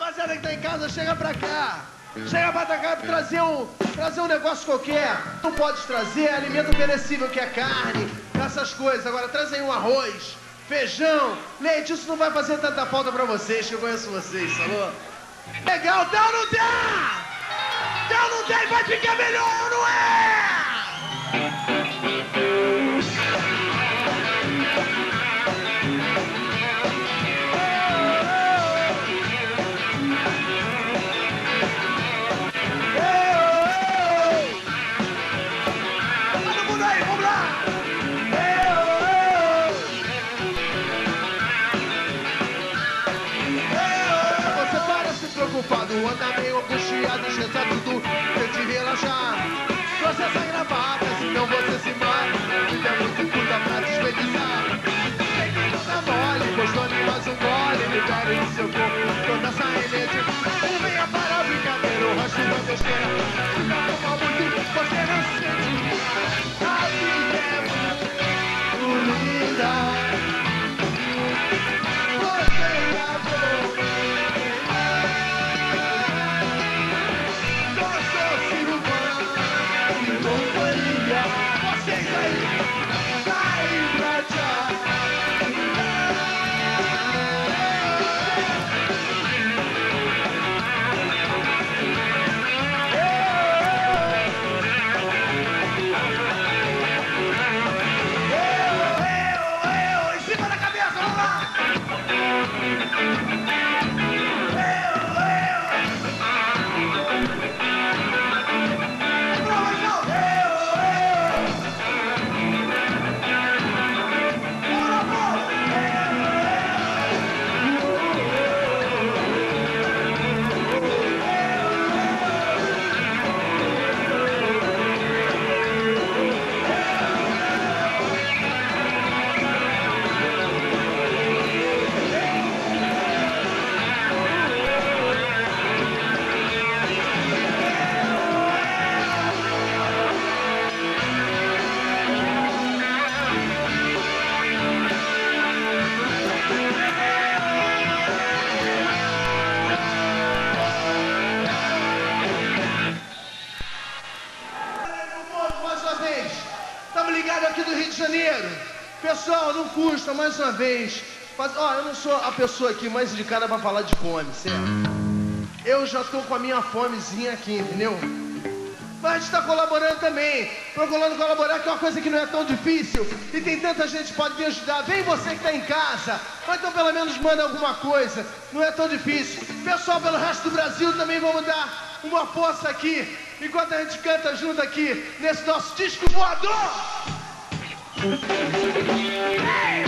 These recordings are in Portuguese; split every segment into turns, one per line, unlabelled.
Rapaziada que tá em casa, chega pra cá. Chega pra cá pra trazer um negócio qualquer. Não pode trazer alimento perecível, que é carne, essas coisas. Agora, traz aí um arroz, feijão, leite. Isso não vai fazer tanta falta pra vocês, que eu conheço vocês, falou? Legal, dá ou não dá? Dá ou não dá? Vai ficar melhor ou não é? Anda meio angustiado, esqueça tudo, tente relaxar. Trouxe essa gravata, senão você se mata. Tem muito cuida pra desperdiçar. Tem que não dá mole, gostou-me mais um gole. Libere no seu corpo toda essa energia. Não venha para a brincadeira, o resto da besteira. Se não tomar muito, você não sente. A vida é muito linda. Pessoal, não custa, mais uma vez. Mas, ó, eu não sou a pessoa aqui mais indicada pra falar de fome, certo? Eu já tô com a minha fomezinha aqui, entendeu? Mas a gente tá colaborando também. Procurando colaborar, que é uma coisa que não é tão difícil. E tem tanta gente que pode me ajudar. Vem você que tá em casa. Ou então pelo menos manda alguma coisa. Não é tão difícil. Pessoal, pelo resto do Brasil também vamos dar uma força aqui. Enquanto a gente canta junto aqui, nesse nosso disco voador. Hey!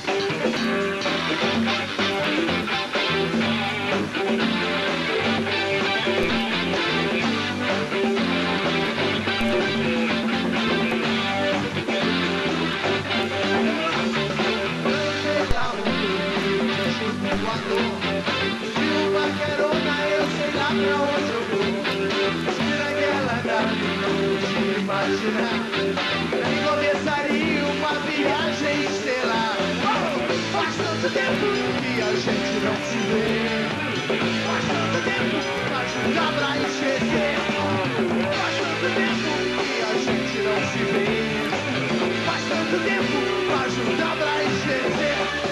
E começaria uma viagem estelar. Faz tanto tempo que a gente não se vê. Faz tanto tempo pra juntar pra esquecer. Faz tanto tempo que a gente não se vê. Faz tanto tempo pra juntar pra esquecer.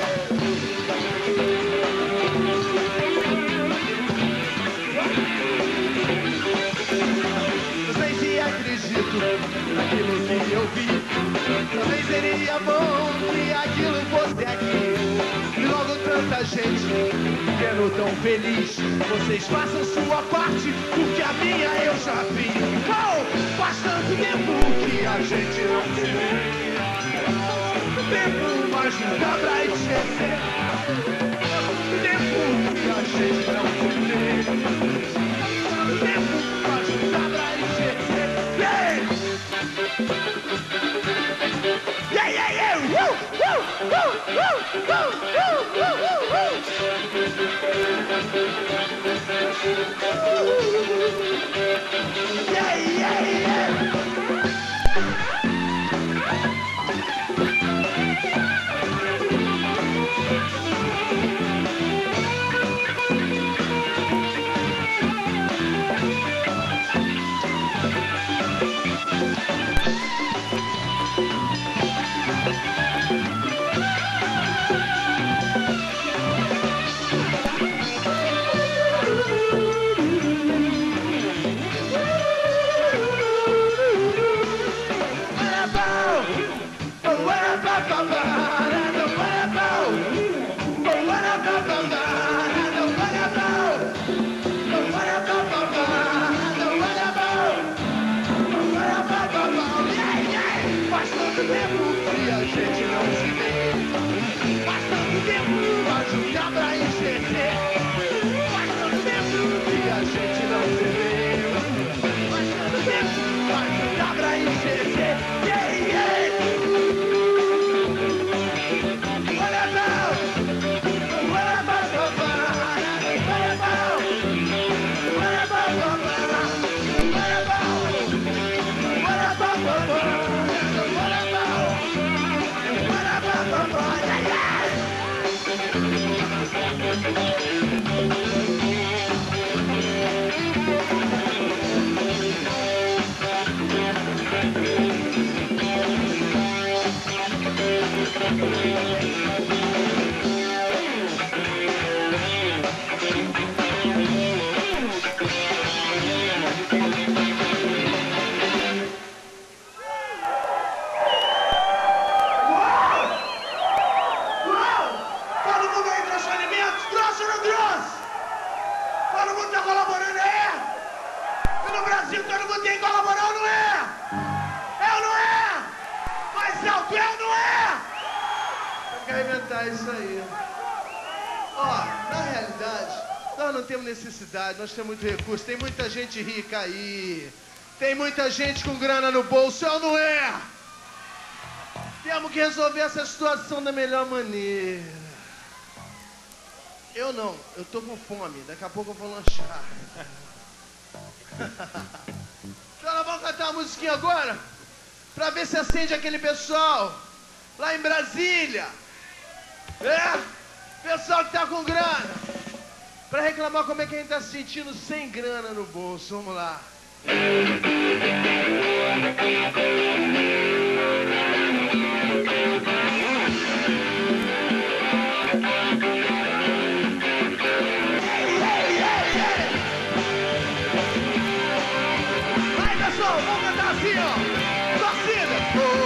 Acredito naquilo que eu vi. Talvez seria bom que aquilo fosse aqui. E logo tanta gente vendo tão feliz. Vocês façam sua parte, porque a minha eu já fiz. Oh, faz tanto tempo que a gente não se vê. Tempo, mas não dá pra esquecer. Tempo que a gente não se vê. Tempo, mas não dá pra esquecer. Yeah, yeah, yeah! Woo, woo, woo, woo, woo, woo, woo. Yeah, yeah, yeah! Todo mundo tá colaborando aí? E no Brasil todo mundo tem que colaborar, não é? É ou não é? Mais alto é ou não é? Tem que arrebentar isso aí. Ó, na realidade, nós não temos necessidade, nós temos muito recurso, tem muita gente rica aí, tem muita gente com grana no bolso, é ou não é? Temos que resolver essa situação da melhor maneira. Eu não, eu tô com fome, daqui a pouco eu vou lanchar. Então nós vamos cantar uma musiquinha agora, pra ver se acende aquele pessoal lá em Brasília. Pessoal que tá com grana, pra reclamar como é que a gente tá se sentindo sem grana no bolso. Vamos lá. Vai, pessoal, vamos cantar assim, ó. Torcida.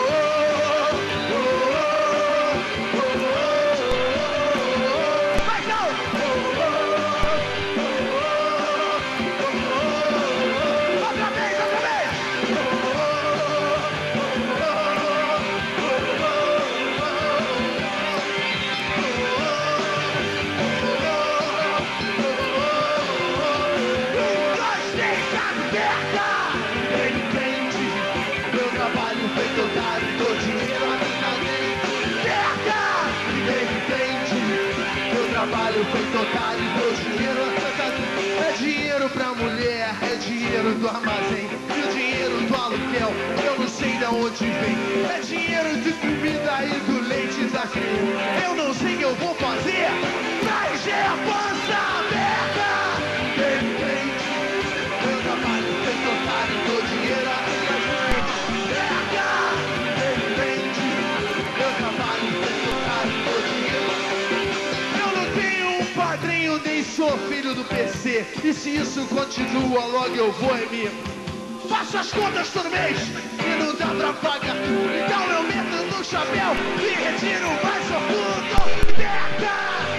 Trabalho feito otário, dou dinheiro a tanta. É dinheiro pra mulher, é dinheiro do armazém, e o dinheiro do aluguel, eu não sei de onde vem. É dinheiro de comida e do leite da criança. Eu não sei o que eu vou fazer pra encher a pança aberta. Meu trabalho feito otário, dou dinheiro a tanta gente. Meu trabalho feito otário, dou dinheiro. Padrinho, nem sou filho do PC. E se isso continua, logo eu vou me... Faço as contas todo mês e não dá pra pagar tudo. Então eu meto no chapéu e retiro mais oculto. Merda!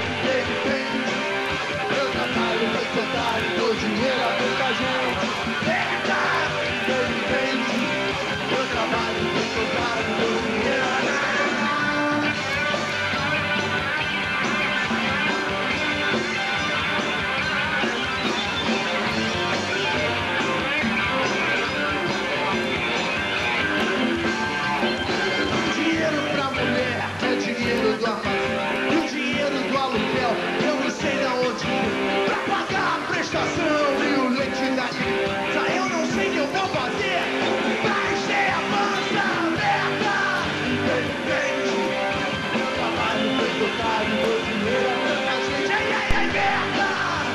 Meu trabalho vai tocar e dou dinheiro a tanta gente. Merda! Meu trabalho vai tocar e dou dinheiro a tanta gente. Do armazém, e o dinheiro do aluguel, eu não sei de onde vem. Pra pagar a prestação e o leite da criança, eu não sei o que eu vou fazer pra encher a pança aberta. Meu trabalho foi tocar e meu dinheiro a tanta gente. Ai, ai, ai, merda!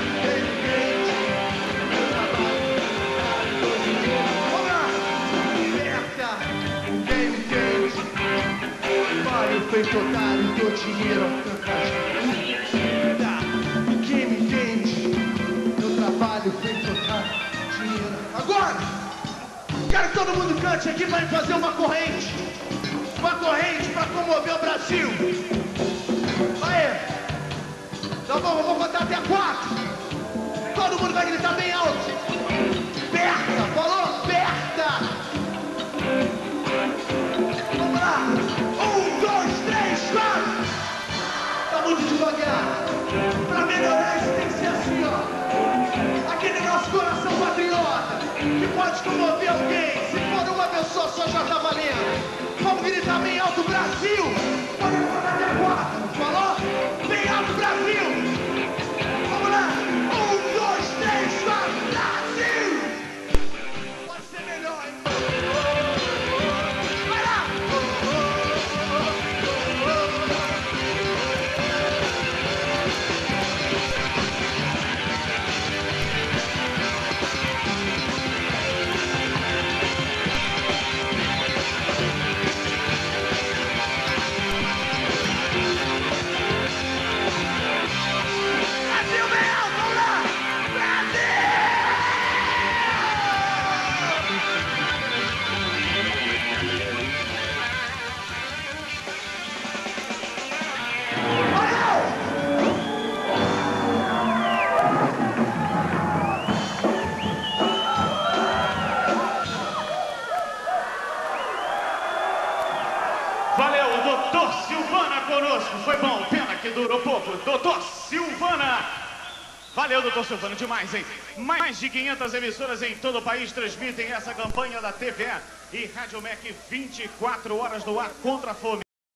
Meu trabalho foi tocar e meu dinheiro. Vamos lá! Merda! Trabalho feito otário, dou dinheiro a tanta gente. Quem me entende? Meu trabalho feito otário, dinheiro. Agora, quero que todo mundo cante aqui pra fazer uma corrente. Uma corrente pra comover o Brasil. Aê! Então vamos, eu vou contar até 4. Todo mundo vai gritar bem alto. Berta, falou? Berta! Vamos lá! 1, 2, 3, 4! Tá muito devagar. Pra melhorar isso tem que ser assim, ó. Aquele nosso coração patriota, que pode comover alguém. Se for uma pessoa só já tá valendo. Vamos gritar bem alto, Brasil! Vamos contar até 4. Falou? Bem alto, Brasil! Vamos lá! 1, 2, 3, 4, Brasil! Pode ser melhor, hein?
foi bom, pena que durou pouco. Doutor Silvana. Valeu, doutor Silvana, demais, hein? Mais de 500 emissoras em todo o país transmitem essa campanha da TVE e Rádio MEC 24 horas no ar contra a fome.